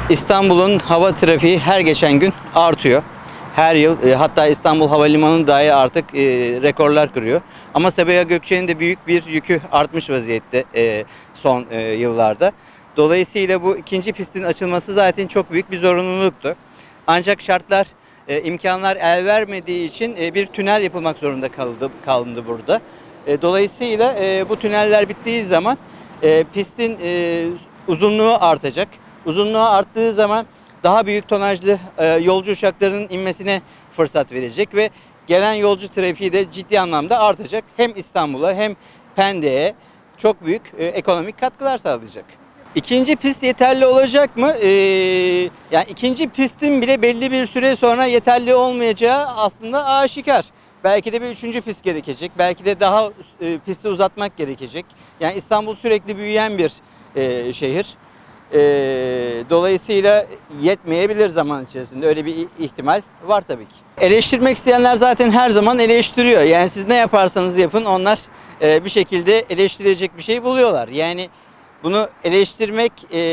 İstanbul'un hava trafiği her geçen gün artıyor. Her yıl hatta İstanbul Havalimanı dahi artık rekorlar kırıyor. Ama Sabiha Gökçen'in de büyük bir yükü artmış vaziyette son yıllarda. Dolayısıyla bu ikinci pistin açılması zaten çok büyük bir zorunluluktu. Ancak şartlar, imkanlar el vermediği için bir tünel yapılmak zorunda kalındı burada. Dolayısıyla bu tüneller bittiği zaman pistin uzunluğu artacak. Uzunluğu arttığı zaman daha büyük tonajlı yolcu uçaklarının inmesine fırsat verecek ve gelen yolcu trafiği de ciddi anlamda artacak. Hem İstanbul'a hem Pendik'e çok büyük ekonomik katkılar sağlayacak. İkinci pist yeterli olacak mı? Yani ikinci pistin bile belli bir süre sonra yeterli olmayacağı aslında aşikar. Belki de bir üçüncü pist gerekecek. Belki de daha pisti uzatmak gerekecek. Yani İstanbul sürekli büyüyen bir şehir. Dolayısıyla yetmeyebilir zaman içerisinde. Öyle bir ihtimal var tabii ki. Eleştirmek isteyenler zaten her zaman eleştiriyor. Yani siz ne yaparsanız yapın onlar bir şekilde eleştirecek bir şey buluyorlar. Yani bunu eleştirmek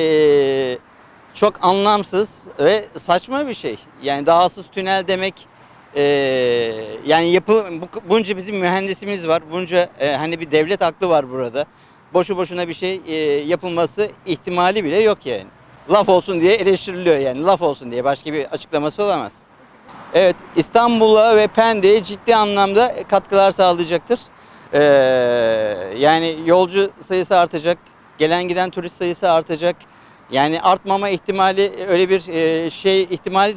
çok anlamsız ve saçma bir şey. Yani dağsız tünel demek, yani bunca bizim mühendisimiz var. Bunca hani bir devlet aklı var burada. Boşu boşuna bir şey yapılması ihtimali bile yok yani. Laf olsun diye eleştiriliyor yani. Laf olsun diye başka bir açıklaması olamaz. Evet, İstanbul'a ve Pendik'e ciddi anlamda katkılar sağlayacaktır. Yani yolcu sayısı artacak, gelen giden turist sayısı artacak. Yani artmama ihtimali öyle bir ihtimali